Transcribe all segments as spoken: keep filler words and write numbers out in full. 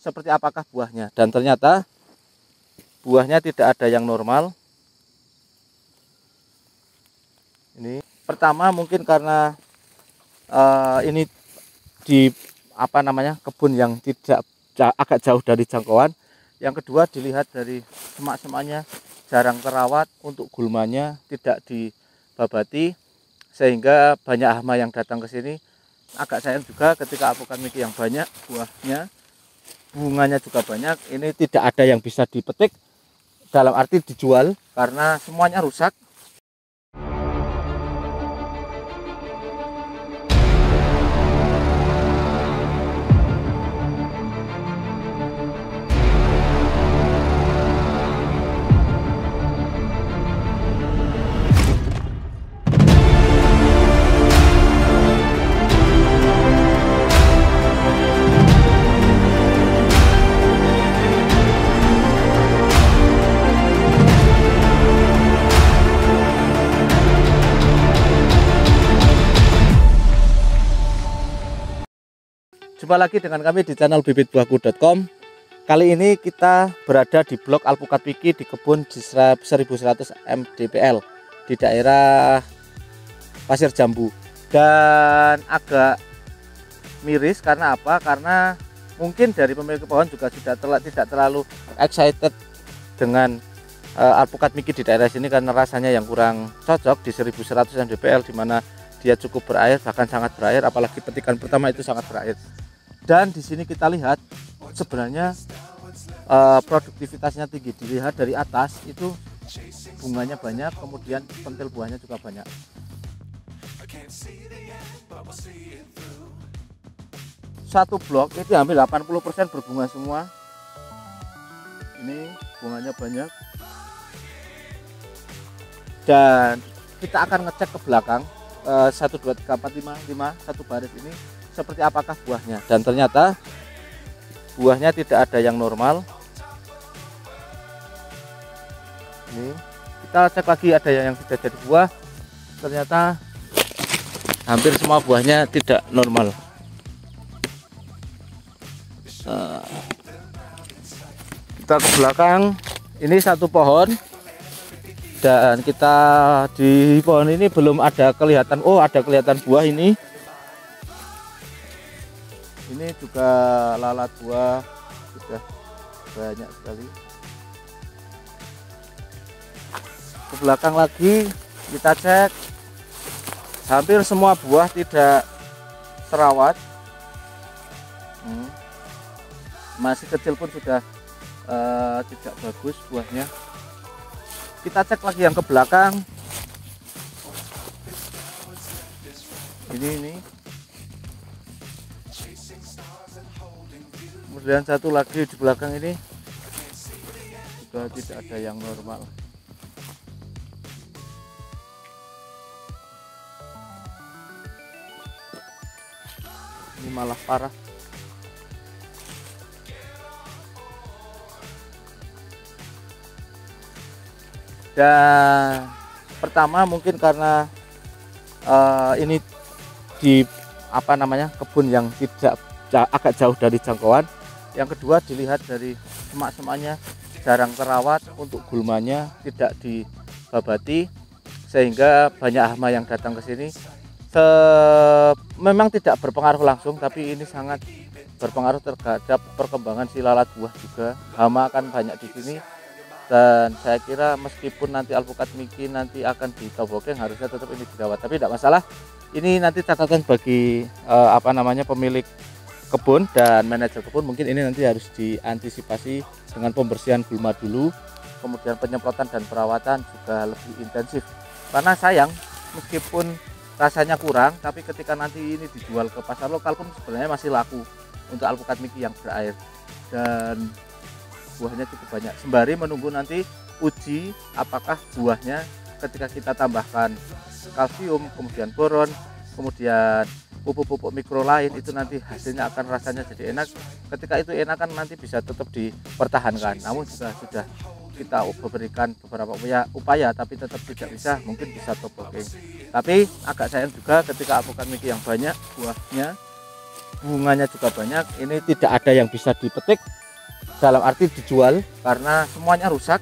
seperti apakah buahnya, dan ternyata buahnya tidak ada yang normal. Ini pertama mungkin karena uh, ini di apa namanya kebun yang tidak agak jauh dari jangkauan. Yang kedua dilihat dari semak-semaknya jarang terawat, untuk gulmanya tidak dibabati, sehingga banyak hama yang datang ke sini. Agak sayang juga ketika alpukat Mickey yang banyak buahnya, bunganya juga banyak, ini tidak ada yang bisa dipetik dalam arti dijual karena semuanya rusak. Jumpa lagi dengan kami di channel bibit buahku dot com. Kali ini kita berada di blok alpukat Mickey di kebun di seribu seratus M D P L di daerah Pasir Jambu. Dan agak miris karena apa? Karena mungkin dari pemilik pohon juga sudah terla tidak terlalu excited dengan uh, alpukat Mickey di daerah sini, karena rasanya yang kurang cocok di seribu seratus M D P L, di mana dia cukup berair, bahkan sangat berair, apalagi petikan pertama itu sangat berair. Dan di sini kita lihat sebenarnya uh, produktivitasnya tinggi. Dilihat dari atas itu bunganya banyak, kemudian pentil buahnya juga banyak. Satu blok itu hampir delapan puluh persen berbunga semua. Ini bunganya banyak. Dan kita akan ngecek ke belakang uh, satu, dua, tiga, empat, lima, lima, satu baris ini seperti apakah buahnya, dan ternyata buahnya tidak ada yang normal. Ini kita cek lagi ada yang sudah jadi buah, ternyata hampir semua buahnya tidak normal. Nah, kita ke belakang, ini satu pohon, dan kita di pohon ini belum ada kelihatan, oh ada kelihatan buah ini. Ini juga lalat buah sudah banyak sekali. Ke belakang lagi kita cek, hampir semua buah tidak terawat. hmm. Masih kecil pun sudah uh, tidak bagus buahnya. Kita cek lagi yang ke belakang. Ini ini kemudian satu lagi di belakang ini juga tidak ada yang normal. Ini malah parah. Dan pertama mungkin karena uh, ini di apa namanya kebun yang tidak agak jauh dari jangkauan. Yang kedua dilihat dari semak-semaknya jarang terawat, untuk gulmanya tidak dibabati, sehingga banyak hama yang datang ke sini. Se memang tidak berpengaruh langsung, tapi ini sangat berpengaruh terhadap perkembangan si lalat buah juga. Hama akan banyak di sini, dan saya kira meskipun nanti alpukat Mickey nanti akan ditobokeng, harusnya tetap ini dirawat, tapi tidak masalah. Ini nanti catatan bagi eh, apa namanya pemilik kebun dan manajer kebun, mungkin ini nanti harus diantisipasi dengan pembersihan gulma dulu, kemudian penyemprotan dan perawatan juga lebih intensif. Karena sayang, meskipun rasanya kurang, tapi ketika nanti ini dijual ke pasar lokal pun sebenarnya masih laku untuk alpukat Mickey yang berair, dan buahnya cukup banyak. Sembari menunggu nanti uji apakah buahnya ketika kita tambahkan kalsium, kemudian boron, kemudian pupuk-pupuk mikro lain, itu nanti hasilnya akan rasanya jadi enak. Ketika itu enak kan nanti bisa tetap dipertahankan. Namun jika sudah kita berikan beberapa upaya, upaya tapi tetap tidak bisa, mungkin bisa tobokeng. Tapi agak sayang juga ketika alpukat Mickey yang banyak buahnya, bunganya juga banyak. Ini tidak ada yang bisa dipetik dalam arti dijual karena semuanya rusak.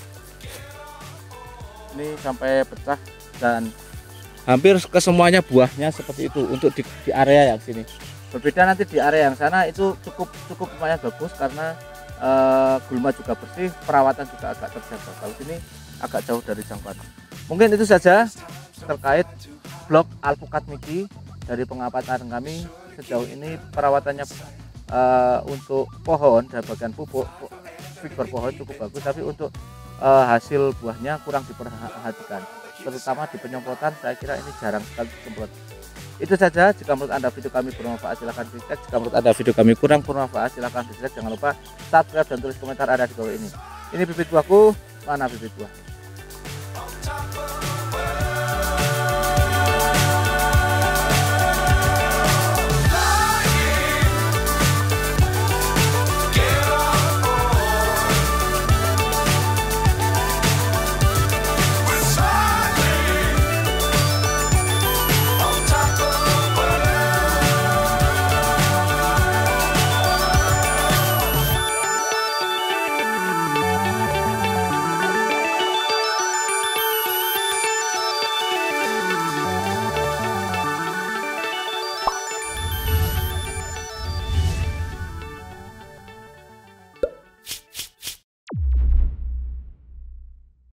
Ini sampai pecah dan hampir ke semuanya buahnya seperti itu untuk di, di area yang sini. Berbeda nanti di area yang sana itu cukup cukup lumayan bagus karena uh, gulma juga bersih, perawatan juga agak terjaga. Kalau sini agak jauh dari jangkauan. Mungkin itu saja terkait blog alpukat Miki dari pengamatan kami sejauh ini. Perawatannya uh, untuk pohon dan bagian pupuk figur pohon cukup bagus, tapi untuk uh, hasil buahnya kurang diperhatikan, terutama di penyemprotan. Saya kira ini jarang sekali disemprot. Itu saja. Jika menurut Anda video kami bermanfaat silahkan dislike, jika menurut Anda video kami kurang bermanfaat silahkan dislike. Jangan lupa subscribe dan tulis komentar Anda di bawah ini. Ini bibit buahku, mana bibit buah.